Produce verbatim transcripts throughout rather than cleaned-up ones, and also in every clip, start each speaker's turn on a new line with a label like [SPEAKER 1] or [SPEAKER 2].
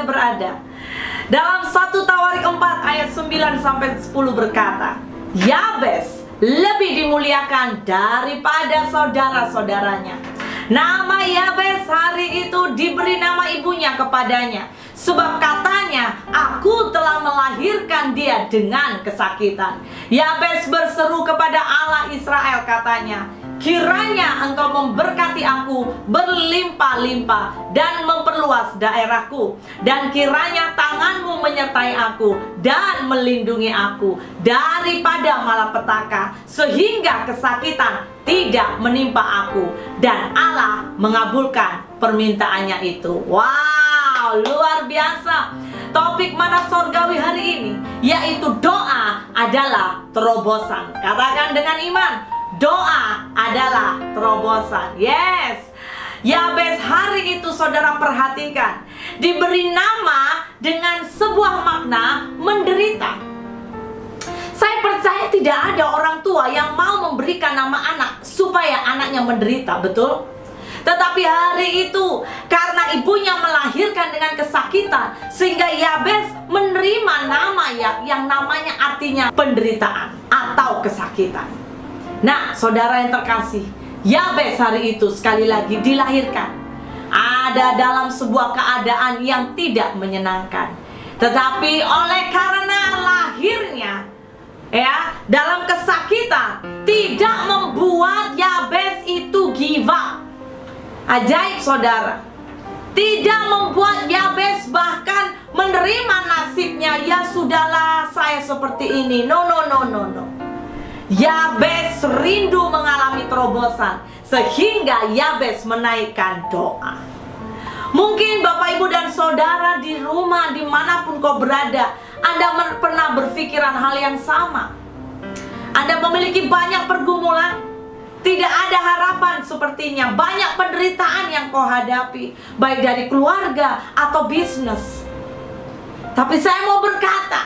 [SPEAKER 1] berada. Dalam satu Tawarik empat ayat sembilan sampai sepuluh berkata, Yabes lebih dimuliakan daripada saudara-saudaranya. Nama Yabes hari itu diberi nama ibunya kepadanya, sebab katanya, aku telah melahirkan dia dengan kesakitan. Yabes berseru kepada Allah Israel, katanya, kiranya engkau memberkati aku berlimpah-limpah dan memperluas daerahku, dan kiranya tanganmu menyertai aku dan melindungi aku daripada malapetaka, sehingga kesakitan tidak menimpa aku. Dan Allah mengabulkan permintaannya itu. Wow, luar biasa. Topik mana sorgawi hari ini, yaitu doa adalah terobosan. Katakan dengan iman, doa adalah terobosan. Yes. Yabes hari itu, saudara perhatikan, diberi nama dengan sebuah makna menderita. Saya percaya tidak ada orang tua yang mau memberikan nama anak supaya anaknya menderita, betul? Tetapi hari itu, karena ibunya melahirkan dengan kesakitan, sehingga Yabes menerima nama ya, yang namanya artinya penderitaan atau kesakitan. Nah, saudara yang terkasih, Yabes hari itu sekali lagi dilahirkan ada dalam sebuah keadaan yang tidak menyenangkan. Tetapi oleh karena lahirnya ya dalam kesakitan, tidak membuat Yabes itu give up. Ajaib, saudara. Tidak membuat Yabes bahkan menerima nasibnya, ya sudahlah saya seperti ini. No, no, no, no, no. Yabes rindu mengalami terobosan, sehingga Yabes menaikkan doa. Mungkin Bapak, Ibu, dan Saudara di rumah, dimanapun kau berada, Anda pernah berpikiran hal yang sama. Anda memiliki banyak pergumulan, tidak ada harapan sepertinya, banyak penderitaan yang kau hadapi, baik dari keluarga atau bisnis. Tapi saya mau berkata,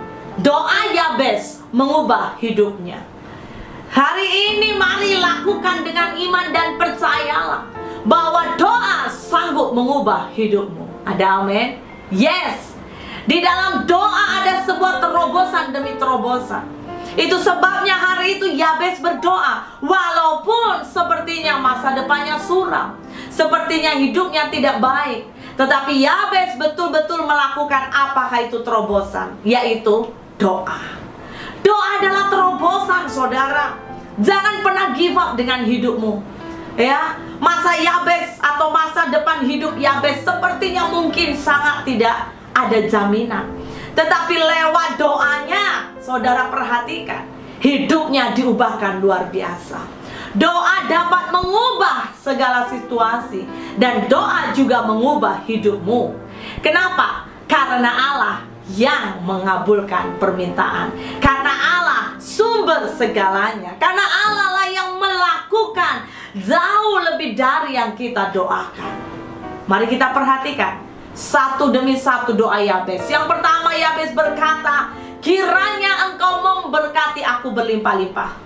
[SPEAKER 1] doa Yabes mengubah hidupnya. Hari ini mari lakukan dengan iman dan percayalah bahwa doa sanggup mengubah hidupmu. Ada amin? Yes. Di dalam doa ada sebuah terobosan demi terobosan. Itu sebabnya hari itu Yabes berdoa, walaupun sepertinya masa depannya suram, sepertinya hidupnya tidak baik, tetapi Yabes betul-betul melakukan apakah itu terobosan, yaitu doa. Doa adalah terobosan, saudara. Jangan pernah give up dengan hidupmu. Ya, masa Yabes atau masa depan hidup Yabes sepertinya mungkin sangat tidak ada jaminan. Tetapi lewat doanya, saudara perhatikan, hidupnya diubahkan luar biasa. Doa dapat mengubah segala situasi, dan doa juga mengubah hidupmu. Kenapa? Karena Allah yang mengabulkan permintaan. Karena Allah sumber segalanya. Karena Allah lah yang melakukan jauh lebih dari yang kita doakan. Mari kita perhatikan satu demi satu doa Yabes. Yang pertama, Yabes berkata, kiranya engkau memberkati aku berlimpah-limpah.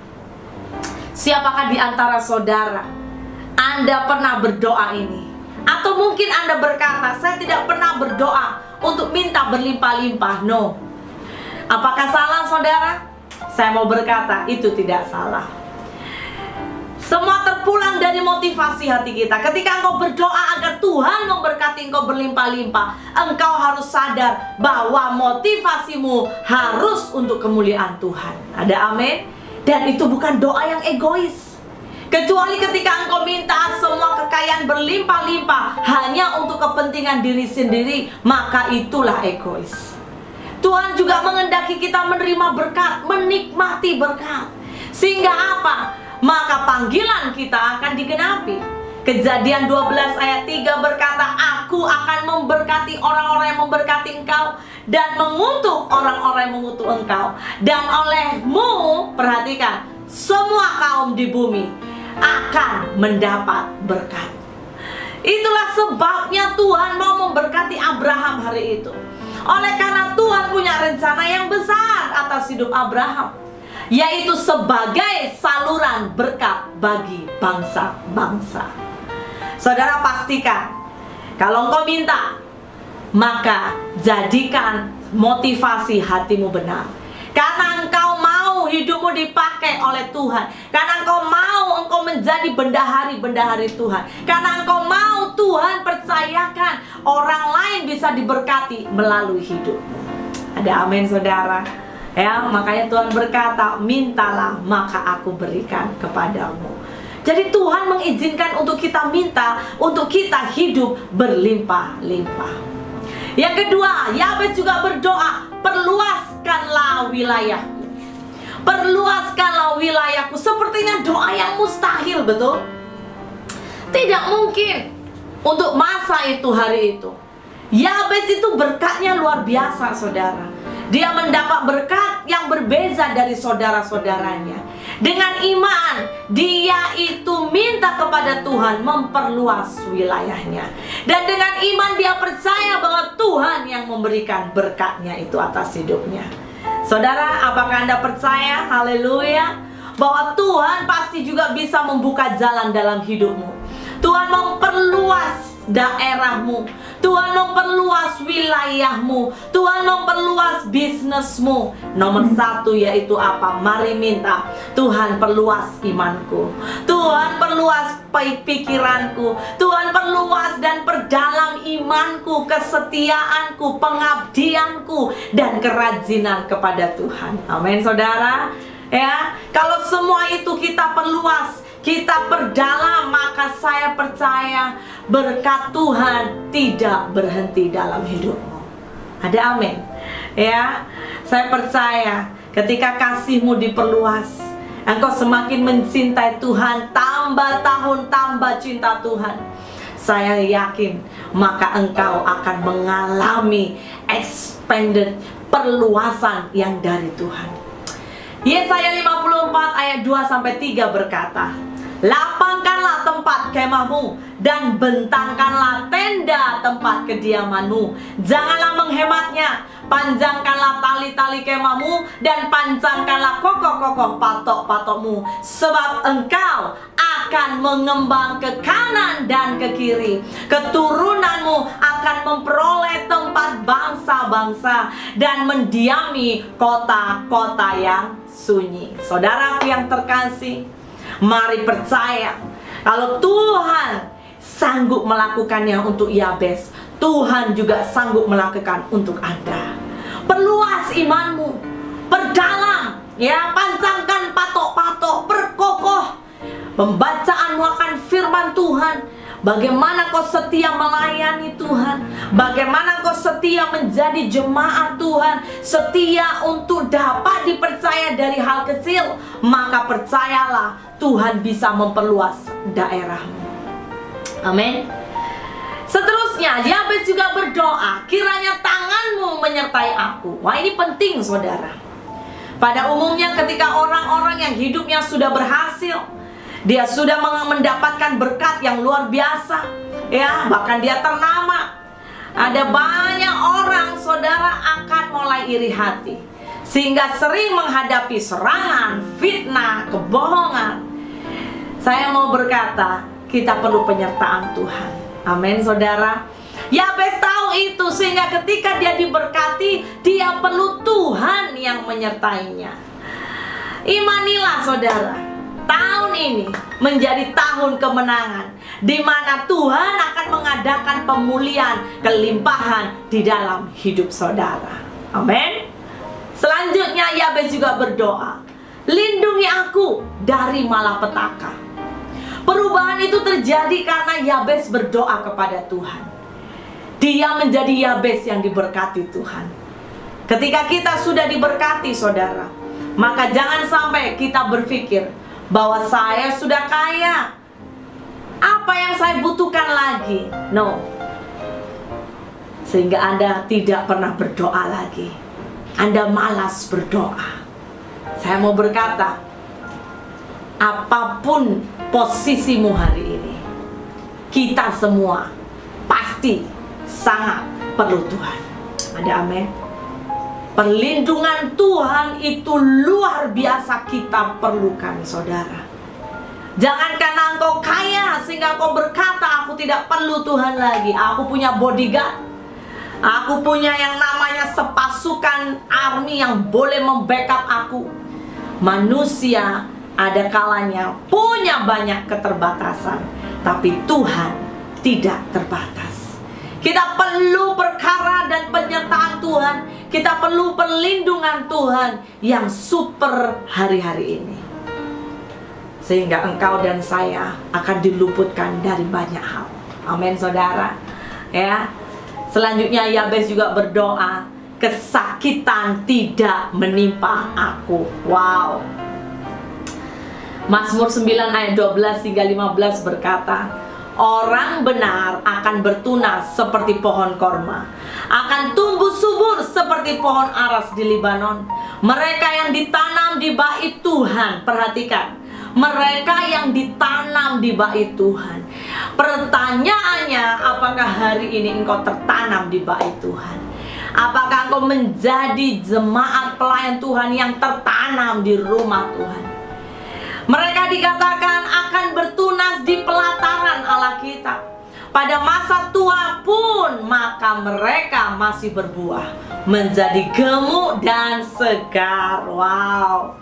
[SPEAKER 1] Siapakah di antara saudara Anda pernah berdoa ini? Atau mungkin Anda berkata, saya tidak pernah berdoa untuk minta berlimpah-limpah. No. Apakah salah, saudara? Saya mau berkata, itu tidak salah. Semua terpulang dari motivasi hati kita. Ketika engkau berdoa agar Tuhan memberkati engkau berlimpah-limpah, engkau harus sadar bahwa motivasimu harus untuk kemuliaan Tuhan. Ada amin? Dan itu bukan doa yang egois. Kecuali ketika engkau minta semua kekayaan berlimpah-limpah hanya untuk kepentingan diri sendiri, maka itulah egois. Tuhan juga mengendaki kita menerima berkat, menikmati berkat. Sehingga apa? Maka panggilan kita akan digenapi. Kejadian dua belas ayat tiga berkata, aku akan memberkati orang-orang yang memberkati engkau, dan mengutuk orang-orang yang mengutuk engkau. Dan olehmu, perhatikan, semua kaum di bumi akan mendapat berkat. Itulah sebabnya Tuhan mau memberkati Abraham hari itu. Oleh karena Tuhan punya rencana yang besar atas hidup Abraham, yaitu sebagai saluran berkat bagi bangsa-bangsa. Saudara pastikan, kalau engkau minta maka jadikan motivasi hatimu benar. Karena engkau mau hidupmu dipakai oleh Tuhan, karena engkau mau engkau menjadi bendahari-bendahari Tuhan, karena engkau mau Tuhan percayakan orang lain bisa diberkati melalui hidupmu. Ada amin saudara? Ya, makanya Tuhan berkata, mintalah maka aku berikan kepadamu. Jadi Tuhan mengizinkan untuk kita minta, untuk kita hidup berlimpah-limpah. Yang kedua, Yabes juga berdoa, perluaskanlah wilayahku. Perluaskanlah wilayahku. Sepertinya doa yang mustahil, betul? Tidak mungkin untuk masa itu, hari itu. Yabes itu berkatnya luar biasa, saudara. Dia mendapat berkat yang berbeza dari saudara-saudaranya. Dengan iman, dia itu minta kepada Tuhan memperluas wilayahnya. Dan dengan iman dia percaya bahwa Tuhan yang memberikan berkatnya itu atas hidupnya. Saudara, apakah Anda percaya? Haleluya, bahwa Tuhan pasti juga bisa membuka jalan dalam hidupmu. Tuhan memperluas daerahmu, Tuhan memperluas wilayahmu, Tuhan memperluas bisnismu. Nomor satu yaitu apa? Mari minta, Tuhan perluas imanku, Tuhan perluas pikiranku, Tuhan perluas dan perdalam imanku, kesetiaanku, pengabdianku, dan kerajinan kepada Tuhan. Amin saudara. Ya, kalau semua itu kita perluas, kita perdalam, maka saya percaya berkat Tuhan tidak berhenti dalam hidupmu. Ada amin? Ya, saya percaya ketika kasihmu diperluas, engkau semakin mencintai Tuhan, tambah tahun tambah cinta Tuhan. Saya yakin maka engkau akan mengalami expanded, perluasan yang dari Tuhan. Yesaya lima puluh empat ayat dua sampai tiga berkata, lapangkanlah tempat kemahmu dan bentangkanlah tenda tempat kediamanmu. Janganlah menghematnya. Panjangkanlah tali-tali kemahmu dan pancangkanlah kokoh-kokoh patok-patokmu. Sebab engkau akan mengembang ke kanan dan ke kiri. Keturunanmu akan memperoleh tempat bangsa-bangsa dan mendiami kota-kota yang sunyi. Saudaraku yang terkasih, mari percaya kalau Tuhan sanggup melakukannya untuk Yabes, Tuhan juga sanggup melakukan untuk Anda. Perluas imanmu, perdalam, ya, pancangkan patok-patok, perkokoh pembacaanmu akan firman Tuhan. Bagaimana kau setia melayani Tuhan, bagaimana kau setia menjadi jemaat Tuhan, setia untuk dapat dipercaya dari hal kecil, maka percayalah Tuhan bisa memperluas daerahmu. Amin. Seterusnya, Yabes juga berdoa, kiranya tanganmu menyertai aku. Wah, ini penting saudara. Pada umumnya ketika orang-orang yang hidupnya sudah berhasil, dia sudah mendapatkan berkat yang luar biasa, ya, bahkan dia ternama, ada banyak orang saudara akan mulai iri hati, sehingga sering menghadapi serangan, fitnah, kebohongan. Saya mau berkata, kita perlu penyertaan Tuhan. Amin saudara. Yabes tahu itu, sehingga ketika dia diberkati, dia perlu Tuhan yang menyertainya. Imanilah saudara, tahun ini menjadi tahun kemenangan, di mana Tuhan akan mengadakan pemulihan, kelimpahan di dalam hidup saudara. Amin. Selanjutnya Yabes juga berdoa, lindungi aku dari malapetaka. Perubahan itu terjadi karena Yabes berdoa kepada Tuhan. Dia menjadi Yabes yang diberkati Tuhan. Ketika kita sudah diberkati saudara, maka jangan sampai kita berpikir bahwa saya sudah kaya, apa yang saya butuhkan lagi? No. Sehingga Anda tidak pernah berdoa lagi. Anda malas berdoa. Saya mau berkata, apapun posisimu hari ini, kita semua pasti sangat perlu Tuhan. Ada amin. Perlindungan Tuhan itu luar biasa kita perlukan saudara. Jangan karena engkau kaya sehingga engkau berkata, aku tidak perlu Tuhan lagi, aku punya bodyguard, Aku punya yang namanya sepasukan army yang boleh membackup aku. Manusia ada kalanya punya banyak keterbatasan, tapi Tuhan tidak terbatas. Kita perlu perkara dan penyertaan Tuhan. Kita perlu perlindungan Tuhan yang super hari-hari ini, sehingga engkau dan saya akan diluputkan dari banyak hal. Amin, saudara. Ya. Selanjutnya Yabes juga berdoa, kesakitan tidak menimpa aku. Wow. Mazmur sembilan ayat dua belas hingga lima belas berkata, orang benar akan bertunas seperti pohon korma, akan tumbuh subur seperti pohon aras di Libanon. Mereka yang ditanam di bait Tuhan, perhatikan, mereka yang ditanam di bait Tuhan. Pertanyaannya, apakah hari ini engkau tertanam di bait Tuhan? Apakah engkau menjadi jemaat pelayan Tuhan yang tertanam di rumah Tuhan? Mereka dikatakan akan bertunas di pelataran Allah kita. Pada masa tua pun maka mereka masih berbuah, menjadi gemuk dan segar. Wow.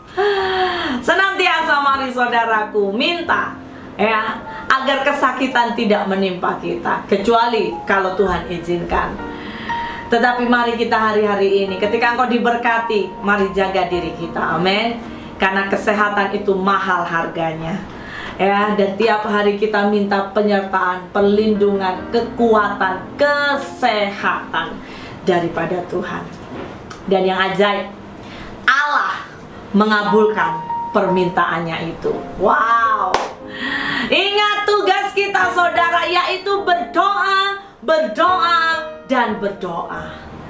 [SPEAKER 1] Senantiasa mari saudaraku minta, ya, agar kesakitan tidak menimpa kita, kecuali kalau Tuhan izinkan. Tetapi mari kita hari-hari ini, ketika engkau diberkati, mari jaga diri kita. Amin. Karena kesehatan itu mahal harganya. Ya, dan tiap hari kita minta penyertaan, perlindungan, kekuatan, kesehatan daripada Tuhan. Dan yang ajaib, Allah mengabulkan permintaannya itu. Wow. Ingat tugas kita saudara, yaitu berdoa, berdoa, dan berdoa.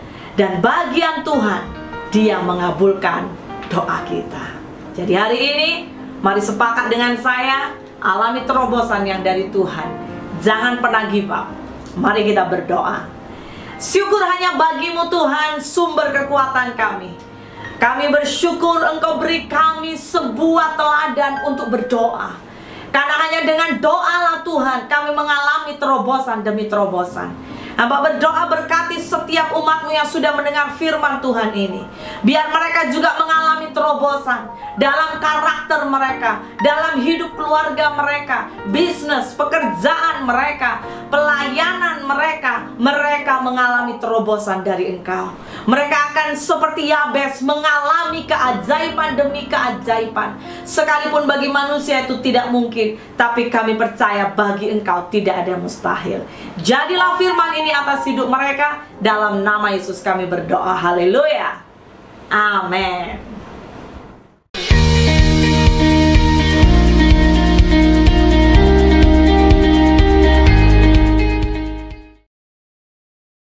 [SPEAKER 1] Dan bagian Tuhan, Dia mengabulkan doa kita. Jadi hari ini, mari sepakat dengan saya, alami terobosan yang dari Tuhan. Jangan pernah give up. Mari kita berdoa. Syukur hanya bagimu Tuhan, sumber kekuatan kami. Kami bersyukur Engkau beri kami sebuah teladan untuk berdoa. Karena hanya dengan doalah Tuhan kami mengalami terobosan demi terobosan. Hamba berdoa berkati setiap umatmu yang sudah mendengar firman Tuhan ini. Biar mereka juga mengalami terobosan dalam karakter mereka, dalam hidup keluarga mereka, bisnis, pekerjaan mereka, pelayanan mereka. Mereka mengalami terobosan dari Engkau. Mereka akan seperti Yabes mengalami keajaiban demi keajaiban. Sekalipun bagi manusia itu tidak mungkin, tapi kami percaya bagi Engkau tidak ada mustahil. Jadilah firman ini atas hidup mereka. Dalam nama Yesus kami berdoa. Haleluya. Amin.